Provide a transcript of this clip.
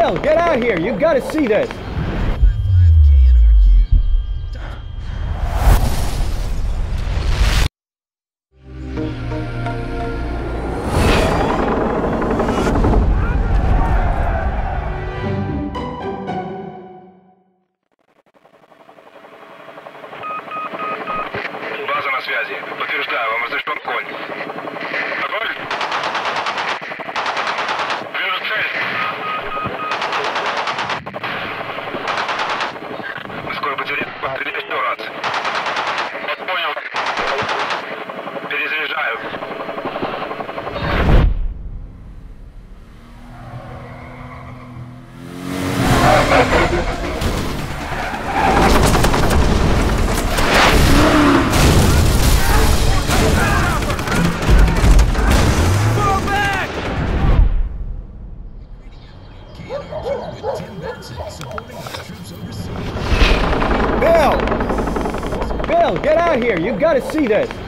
Bill, get out here. You've got to see this. База на связи. Подтверждаю, вам разрешен конь. Огонь! Вижу цель. Мы скоро потеряем. Пострелять еще раз. Вот понял. Перезаряжаю. Bill! Bill, get out here. You've got to see this.